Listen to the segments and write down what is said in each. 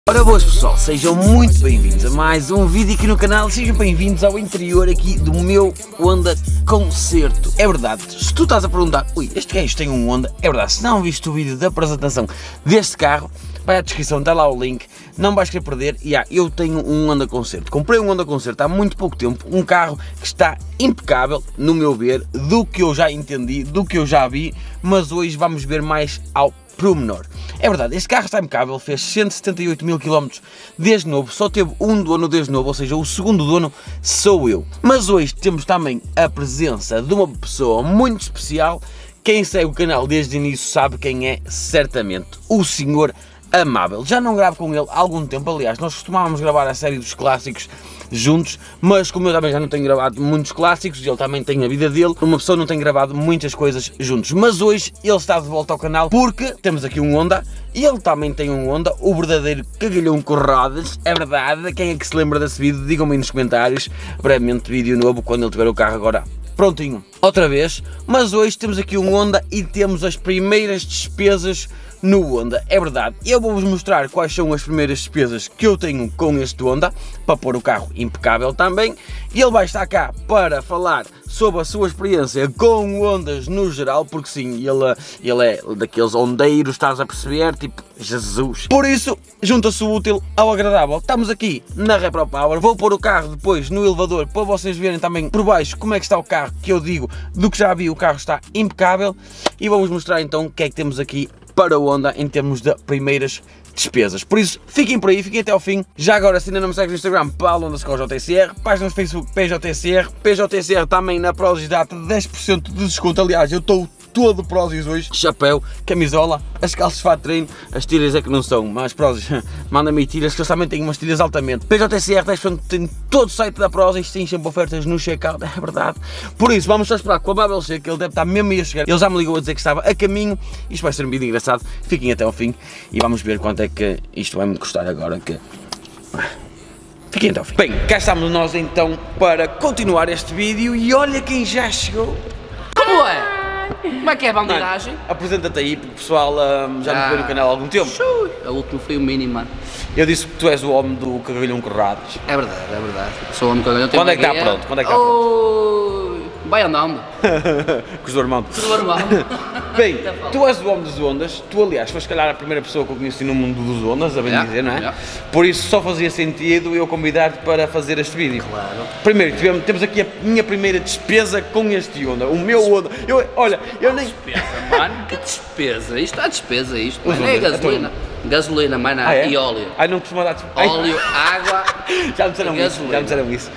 Ora boas pessoal, sejam muito bem-vindos a mais um vídeo aqui no canal, sejam bem-vindos ao interior aqui do meu Honda Concerto. É verdade, se tu estás a perguntar, ui, este gajo tem um Honda, é verdade, se não viste o vídeo da apresentação deste carro, vai à descrição, está lá o link, não vais querer perder. E eu tenho um Honda Concerto, comprei um Honda Concerto há muito pouco tempo, um carro que está impecável, no meu ver, do que eu já entendi, do que eu já vi, mas hoje vamos ver mais ao pormenor. É verdade, este carro está impecável, fez 178 mil km desde novo, só teve um dono desde novo, ou seja, o segundo dono sou eu. Mas hoje temos também a presença de uma pessoa muito especial. Quem segue o canal desde o início sabe quem é, certamente, o senhor Amável. Já não gravo com ele há algum tempo, aliás, nós costumávamos gravar a série dos clássicos juntos, mas como eu também já não tenho gravado muitos clássicos e ele também tem a vida dele, uma pessoa não tem gravado muitas coisas juntos. Mas hoje ele está de volta ao canal porque temos aqui um Honda e ele também tem um Honda, o verdadeiro cagalhão com rodas, é verdade. Quem é que se lembra desse vídeo? Digam-me aí nos comentários, brevemente vídeo novo quando ele tiver o carro agora prontinho outra vez. Mas hoje temos aqui um Honda e temos as primeiras despesas no Honda, é verdade. Eu vou-vos mostrar quais são as primeiras despesas que eu tenho com este Honda, para pôr o carro impecável também, e ele vai estar cá para falar sobre a sua experiência com Hondas no geral, porque sim, ele é daqueles hondeiros, estás a perceber, tipo, Jesus. Por isso, junta-se o útil ao agradável. Estamos aqui na Repro Power, vou pôr o carro depois no elevador, para vocês verem também por baixo como é que está o carro, que eu digo, do que já vi, o carro está impecável, e vou-vos mostrar então o que é que temos aqui para o Honda em termos de primeiras despesas. Por isso, fiquem por aí, fiquem até ao fim. Já agora, se ainda não me segues no Instagram, Paulo_JTCR, página no Facebook PJTCR, PJTCR também na Prozis dá-te 10% de desconto. Aliás, eu estou todo Prozis hoje, chapéu, camisola, as calças de fato de treino, as tiras é que não são, mas Prozis, manda-me tiras, que eu também tenho umas tiras altamente. PJTCR 10% tem todo o site da Prozis, tem sempre ofertas no checkout, é verdade. Por isso, vamos só esperar que o Amável chegue, que ele deve estar mesmo aí a chegar. Ele já me ligou a dizer que estava a caminho, isto vai ser um vídeo engraçado, fiquem até ao fim e vamos ver quanto é que isto vai me custar agora, que... Fiquem até ao fim. Bem, cá estamos nós então para continuar este vídeo e olha quem já chegou. Como é? Como é que é a bandidagem? Apresenta-te aí, porque o pessoal já não te vê no canal há algum tempo. A última foi o mínimo, mano. Eu disse que tu és o homem do cagalhão com rodas. É verdade, é verdade. Sou o homem cagalhão. Quando é que está pronto? Quando é que está pronto? Vai andando. Com os do irmão. Com o irmão. Bem, tu és o homem dos Hondas, tu aliás foste se calhar a primeira pessoa que eu conheci no mundo dos Hondas, a bem dizer, não é? Por isso só fazia sentido eu convidar-te para fazer este vídeo. Claro. Primeiro, temos aqui a minha primeira despesa com este Honda, o meu Honda. Olha, eu nem... Despesa, mano, que despesa? Isto há despesa, isto. Mano, é gasolina. Gasolina, mano, e óleo. Ai, não costuma dar... Óleo, água, já me disseram isso, já me disseram isso.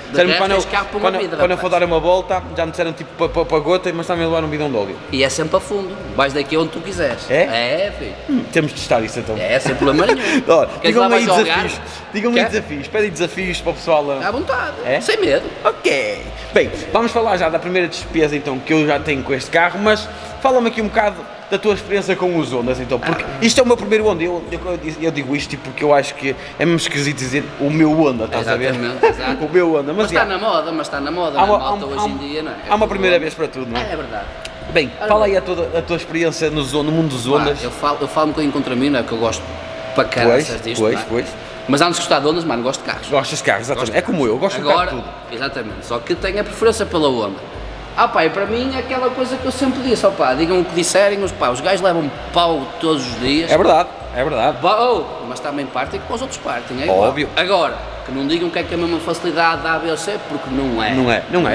Quando eu for dar uma volta, já me disseram tipo para a gota, mas também levar um bidão de óleo. E é sempre a fundo, vais daqui onde tu quiseres. É? É, filho. Temos de testar isso então. É, sem problema nenhum. Digam-me aí desafios, pedem desafios para o pessoal. À vontade, é? Sem medo. Ok. Bem, vamos falar já da primeira despesa então que eu já tenho com este carro, mas fala-me aqui um bocado da tua experiência com os Hondas então, porque isto é o meu primeiro Honda, eu digo isto porque eu acho que é mesmo esquisito dizer o meu Honda, estás a ver? Exato. O meu Honda, mas está na moda, na moda hoje em dia, não é? Há uma primeira vez para tudo, não é? É verdade. Bem, fala aí a tua experiência no mundo dos Hondas. Eu falo um bocadinho contra mim, não é? Que eu gosto para caraças disto, pois. Mas antes de gostar de Hondas, mano, gosto de carros. Gostas de carros, exatamente. É como eu gosto de carro de tudo. Exatamente, só que tenho a preferência pela Honda. E para mim é aquela coisa que eu sempre disse, digam o que disserem, os gajos levam pau todos os dias. É verdade. Mas também partem como os outros partem, é igual. Óbvio. Agora, que não digam que é a mesma facilidade da A, B ou C, porque não é. Não,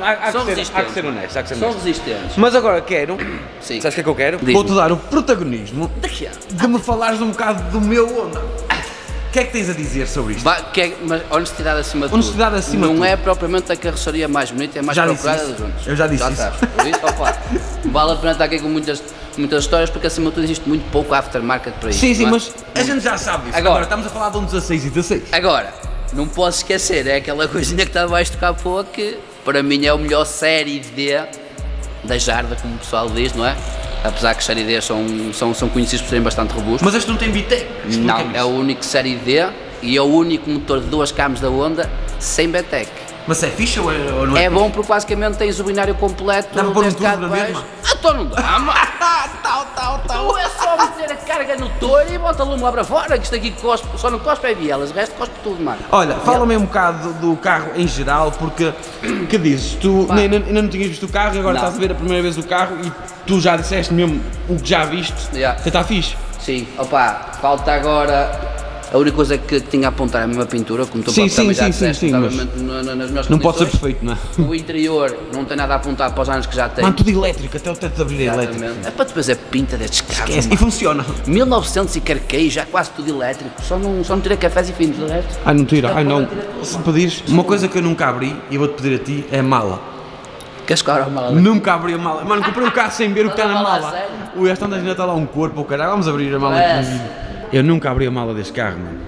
há que ser honesto. São resistentes. Mas agora quero, sim. Sabes o que é que eu quero? Diz-me. Vou-te dar o protagonismo de me falares um bocado do meu Honda. O que é que tens a dizer sobre isto? Mas honestidade acima de honestidade tudo. Acima de não tudo. é propriamente a carroceria mais bonita, é mais procurada dos Hondas. Eu já disse isso. Sabes. Por isso, vale a pena estar aqui com muitas histórias, porque acima de tudo existe muito pouco aftermarket para isso. Sim, mas a gente já sabe isso. Agora estamos a falar de um 16 e 16. Agora, não posso esquecer, é aquela coisinha que está debaixo do capô que para mim é o melhor série D da Jarda, como o pessoal diz, não é? Apesar que as série D são conhecidos por serem bastante robustos. Mas este não tem VTEC? Não, é o único série D e é o único motor de 2 camos da Honda sem VTEC. Mas é fixe ou não é? É bom porque basicamente tens o binário completo. Dá para pôr um turbo na mesma? Então não dá, mano. Tu é só meter a carga no touro e bota o lume lá para fora, que isto aqui cospe, só não cospe é bielas, o resto cospe tudo, mano. Olha, fala-me um bocado do carro em geral, porque, que dizes, tu ainda não tinhas visto o carro e agora Não. estás a ver a primeira vez o carro e tu já disseste mesmo o que já viste, Yeah. você está fixe? Sim, opa, falta agora. A única coisa que tinha a apontar é a mesma pintura, como tu Sim, também já sim, disseste, sim, estava mas nas minhas não pode ser condições. perfeito, não é? O interior não tem nada a apontar para os anos que já tem. Mano, tudo elétrico, até o teto de abrir é elétrico. Exatamente. É para depois a pinta destes carros. Esquece, e mano. funciona. 1900 e carqueio, já quase tudo elétrico. Só não tirei cafés e fins, de resto. Ai, não tira, ai não. Se me pedires, uma coisa que eu nunca abri e vou-te pedir a ti é a mala. Queres que abra a mala? Nunca abri a mala. Mano, comprei um carro sem ver o que está na Olha lá, mala. sério? O gajo ainda está lá um corpo, o caralho. Vamos abrir a mala aqui no vídeo. Eu nunca abri a mala deste carro, mano.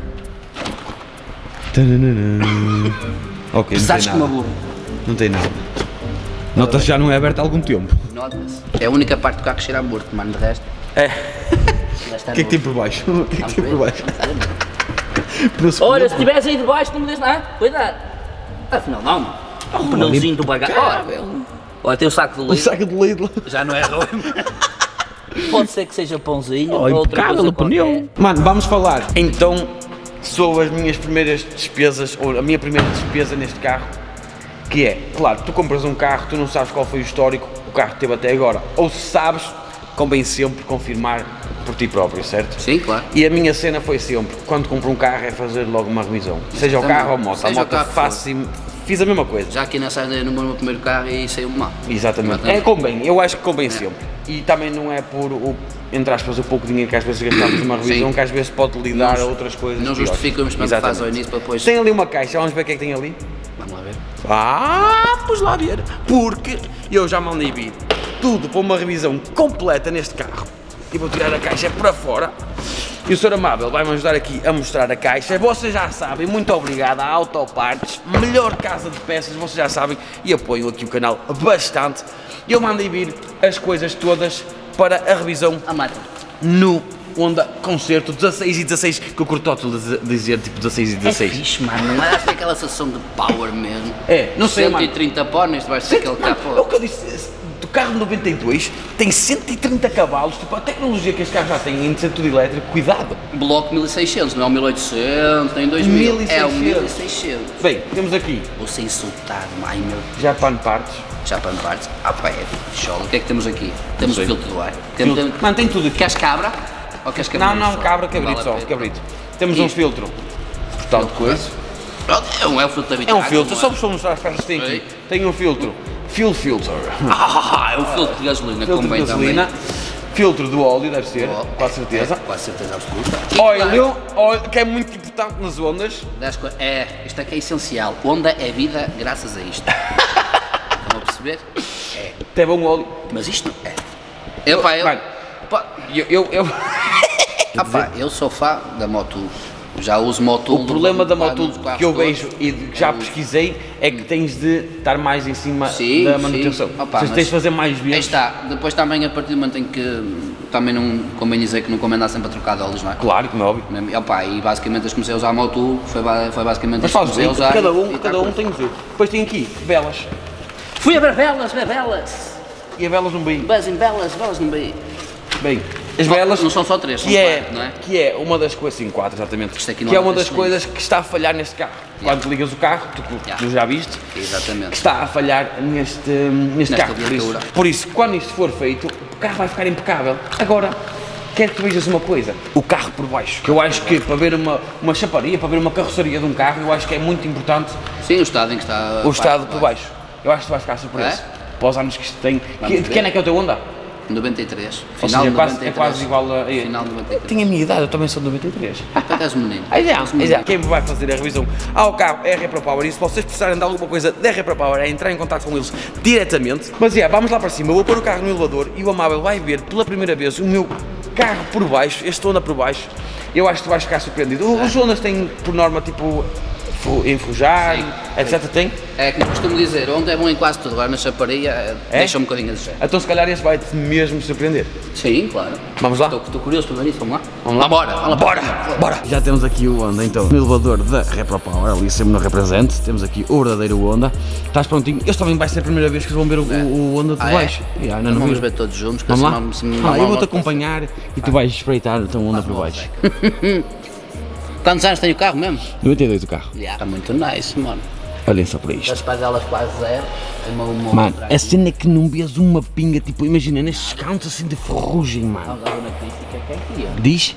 Tananana. Ok, não Pesares tem como uma nada. burra. Não tem nada. Nota-se que já não é aberto há algum tempo. Nota-se. É a única parte do carro que cheira a morto, mano. De resto. É. Já está O que é que tem morto. por baixo? O que é que tem por baixo? Preço Olha, se curto. estivesse aí de baixo, não me diz nada. Cuidado. Afinal, não, mano. Um pneuzinho do bagagem. Olha, tem o saco de Um leite. saco de Lidl. Já não é ruim. Pode ser que seja pãozinho. Oh, ou outra impecável coisa o pneu. qualquer. Mano, vamos falar então sobre as minhas primeiras despesas, ou a minha primeira despesa neste carro, que é, claro, tu compras um carro, tu não sabes qual foi o histórico que o carro teve até agora, ou se sabes, convém sempre confirmar por ti próprio, certo? Sim, claro. E a minha cena foi sempre, quando compro um carro é fazer logo uma revisão, seja o carro ou a moto, Seja o carro que fiz a mesma coisa. Já aqui nessa andei no meu primeiro carro e saiu-me mal. Exatamente. É, convém, eu acho que convém sempre. E também não é por, entre aspas, o pouco dinheiro que às vezes gastamos numa revisão, Sim. que às vezes pode lidar Não- a outras coisas. Não piores. justifica o investimento que faz ao Exatamente. início para depois. Tem ali uma caixa, vamos ver o que é que tem ali? Vamos lá ver. Pois lá ver. Porque eu já mandei vir tudo para uma revisão completa neste carro. E vou tirar a caixa para fora. E o Sr. Amável vai-me ajudar aqui a mostrar a caixa. Vocês já sabem, muito obrigado à Autopartes, melhor casa de peças, vocês já sabem, e apoiam aqui o canal bastante. Eu mandei vir as coisas todas para a revisão A máquina. no Honda Concerto 16 e 16, que eu curto tudo de dizer tipo 16 e É 16. fixe, mano. Não é aquela sensação de power mesmo. É, não sei, mano. 130 póneis, vais ter aquele Mano, é o capô. que eu disse, o carro de 92 tem 130 cavalos, tipo, a tecnologia que este carro já tem em ser tudo elétrico, cuidado. Bloco 1600, não é o 1800, nem 2000. É o 1600. 1600. Bem, temos aqui Vou ser insultado, ai meu. Japan Parts. Já para partes. Ah, pá, é show. O que é que temos aqui? Temos o sei. filtro do ar. Mano, tem tudo aqui. Queres cabra? Ou queres Não, cabrito não, só? cabra, cabrito Vale a só, pena. cabrito. Temos um Isto. filtro, portanto, coisa. Pronto, é um filtro da É um vitragem, filtro, não só vos mostrar as caixas que tem aqui. Sei. Tem um filtro, fuel filter, É um filtro de gasolina, filtro de convém gasolina, também. filtro do óleo, deve ser, Oh, com certeza. É, quase certeza absoluta. E, Óleo, que é muito importante nas ondas. isto aqui é essencial. Honda é vida graças a isto. Estão a perceber? É. Até bom óleo. Mas isto não é. Epá, eu, Mano, pá, eu sou fã da Motul. Já uso Motul. O problema da pá, Motul nos carros que eu todos. vejo e que já pesquisei é que tens de estar mais em cima Sim, da sim. manutenção. Opa, Vocês mas tens de fazer mais Aí vezes. está. Depois também a partir do momento em que também não convém dizer que não convém andar sempre a trocar de óleos, não é? Claro, como é óbvio. E, opa, e basicamente eu comecei a usar a Motul, foi basicamente Mas isso que faz comecei a bem, usar. cada e tá um cool. tem o seu. Depois tem aqui velas. Fui a ver velas. E a velas não bem. Buzzing velas não bem. Bem, as velas. Não são só três, são que é, quatro, não é? que é uma das coisas, sim, 4 exatamente, Isto aqui não que é há uma das muitas coisas que está a falhar neste carro. Yeah. Quando ligas o carro, tu já viste, que Exatamente. está a falhar neste Nesta carro. viatura. Por isso, quando isto for feito, o carro vai ficar impecável. Agora, quero que tu vejas uma coisa, o carro por baixo, que eu acho que para ver uma chaparia, para ver uma carroceria de um carro, eu acho que é muito importante Sim, o estado em que está. o estado por baixo. Eu acho que tu vais ficar surpreso. É? Para os anos que isto tem. Vamos De ver. quem é que é o teu Honda? 93. Ou Final seja, de é 93. quase igual a. Final de 93. Tinha a minha idade, eu também sou de 93. Tu és um menino. Quem vai fazer a revisão ao carro é a Repro Power, e se vocês precisarem de alguma coisa da Repro Power é entrar em contato com eles diretamente. Mas vamos lá para cima, eu vou pôr o carro no elevador e o Amável vai ver pela primeira vez o meu carro por baixo, este Honda por baixo. Eu acho que tu vais ficar surpreendido. Os Hondas têm por norma tipo enferrujar, Sim. etc. Tem? É como costumo dizer, onde é bom em quase tudo, agora na chaparia deixa um bocadinho a desejar. Então se calhar esse vai-te mesmo surpreender. Sim, claro. Vamos lá? Estou curioso para ver isso, vamos lá? Vamos lá, bora! Já temos aqui o Honda então, no elevador da Repro Power, ali sempre no represente, temos aqui o verdadeiro Honda. Estás prontinho? Este também vai ser a primeira vez que vão ver o Honda de baixo. Não vamos ver todos juntos, que vamos lá? Eu vou-te vou acompanhar e tu vais espreitar então o Honda por baixo. Quantos anos tem o carro mesmo? 92 o carro. Está muito nice, mano. Olhem só para isto. Das padelas quase zero. Mano, a cena é que não vês uma pinga, tipo, imagina, nestes cantos assim de ferrugem, mano. Diz?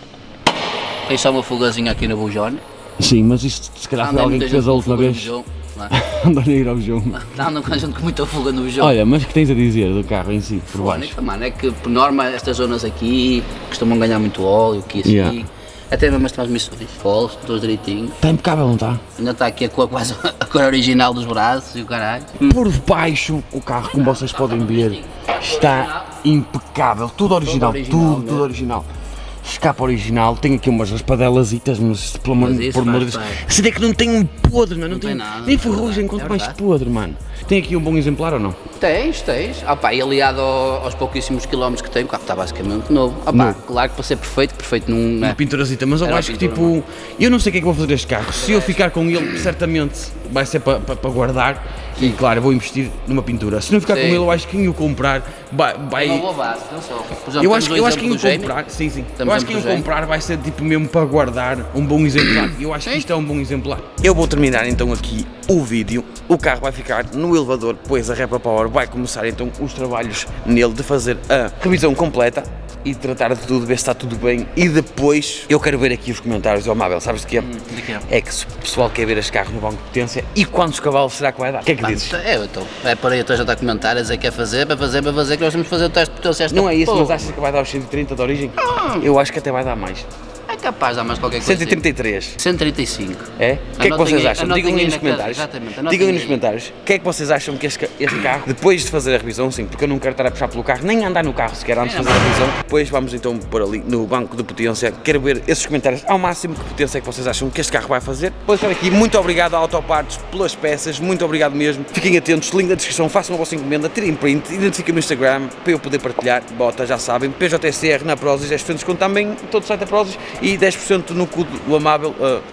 Tem só uma fugazinha aqui no bujone. Sim, mas isto se calhar foi alguém que fez a última vez. Andar a ir ao jogo. Não conjunto com muita fuga no jogo. Olha, mas o que tens a dizer do carro em si, por baixo? Mano, é que por norma estas zonas aqui costumam ganhar muito óleo, que isso aqui. Até mesmo as transmissões, foles, todos direitinho. Está impecável, não está? Ainda está aqui a cor, quase a cor original dos braços e o caralho. Por baixo, o carro, como vocês podem ver, está impecável. Tudo original, tudo original. Escapa original, tem aqui umas raspadelasitas, mas pelo amor de Deus. Se é que não tem um podre, mano, não tem nada, nem ferrugem, quanto mais podre, mano. Tem aqui um bom exemplar ou não? Tens. E aliado aos pouquíssimos quilómetros que tem, o carro está basicamente novo. Claro que para ser perfeito não é. Uma pinturazita, mas eu acho que tipo, eu não sei o que é que vou fazer deste carro. Se eu ficar com ele, certamente vai ser para guardar. E claro, eu vou investir numa pintura. Se não ficar com ele, eu acho que quem o comprar vai. É uma boa base, não só. Eu acho que quem o comprar, sim. Eu acho que quem o comprar vai ser tipo mesmo para guardar um bom exemplar. Eu acho que isto é um bom exemplar. Eu vou terminar então aqui o vídeo. O carro vai ficar no elevador, pois a Repro Power vai começar então os trabalhos nele de fazer a revisão completa e tratar de tudo, ver se está tudo bem, e depois eu quero ver aqui os comentários do Amável, sabes de quê? De quê? É que se o pessoal quer ver este carro no banco de potência e quantos cavalos será que vai dar? O que é que dizes? Por aí eu já está a comentar, a dizer que é fazer, para fazer, que nós temos de fazer o teste de potência. Não é isso, mas achas que vai dar os 130 de origem? Eu acho que até vai dar mais. É capaz de dar mais qualquer coisa. 133. 135. É? O que é que vocês acham? Digam aí nos comentários. Exatamente. Digam aí nos comentários. O que é que vocês acham que este carro, depois de fazer a revisão, sim, porque eu não quero estar a puxar pelo carro, nem andar no carro sequer antes de fazer a revisão, depois vamos então pôr ali no banco de potência. Quero ver esses comentários ao máximo, que potência é que vocês acham que este carro vai fazer. Depois estar aqui, muito obrigado à Autopartes pelas peças, muito obrigado mesmo. Fiquem atentos, link na descrição, façam a vossa encomenda, tirem print, identifiquem no Instagram para eu poder partilhar. Bota, já sabem, PJSR na Prozis, 10% de desconto também, todo o site da Prozis, e 10% no cu do Amável.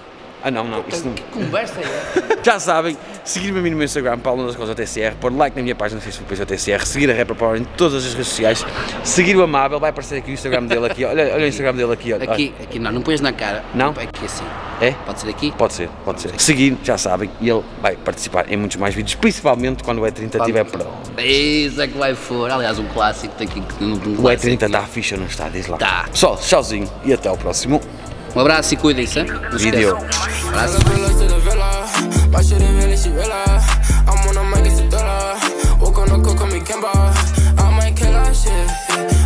Não, isso não. Que conversa é? Já sabem, seguir-me a mim no meu Instagram, Paulo das Coisas TCR, pôr like na minha página no Facebook PJTCR, seguir a Repro Power em todas as redes sociais, seguir o Amável, vai aparecer aqui o Instagram dele aqui, olha o Instagram dele aqui, olha. Aqui não pões na cara. Não? Aqui assim. É? Pode ser aqui? Pode ser. Seguir, já sabem, e ele vai participar em muitos mais vídeos, principalmente quando o E30 estiver pronto. Isso é que vai for. Aliás, um clássico tem que o E30 está fixe ou não está? Diz lá. Tá. Pessoal, tchauzinho e até ao próximo um abraço e cuidem-se, hein? vídeo. I'm on a mic, it's a dollar. Walk on the coke, call me Kemba. I might kill that shit.